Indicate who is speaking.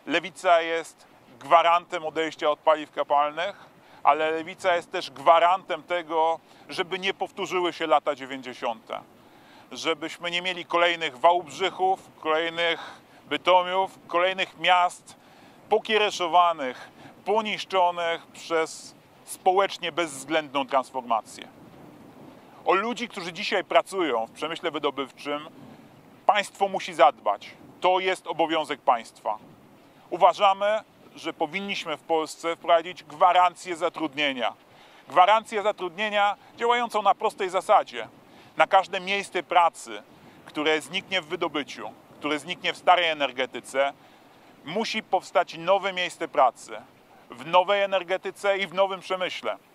Speaker 1: Lewica jest gwarantem odejścia od paliw kopalnych, ale Lewica jest też gwarantem tego, żeby nie powtórzyły się lata 90. Żebyśmy nie mieli kolejnych Wałbrzychów, kolejnych Bytomiów, kolejnych miast pokiereszowanych, poniszczonych przez społecznie bezwzględną transformację. O ludzi, którzy dzisiaj pracują w przemyśle wydobywczym, państwo musi zadbać. To jest obowiązek państwa. Uważamy, że powinniśmy w Polsce wprowadzić gwarancję zatrudnienia. Gwarancję zatrudnienia działającą na prostej zasadzie. Na każde miejsce pracy, które zniknie w wydobyciu, które zniknie w starej energetyce, musi powstać nowe miejsce pracy w nowej energetyce i w nowym przemyśle.